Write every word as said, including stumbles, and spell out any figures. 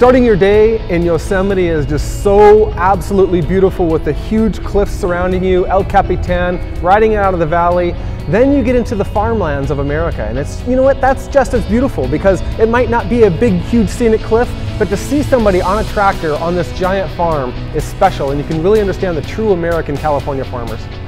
Starting your day in Yosemite is just so absolutely beautiful with the huge cliffs surrounding you, El Capitan, riding out of the valley. Then you get into the farmlands of America, and it's, you know what, that's just as beautiful because it might not be a big, huge scenic cliff, but to see somebody on a tractor on this giant farm is special, and you can really understand the true American California farmers.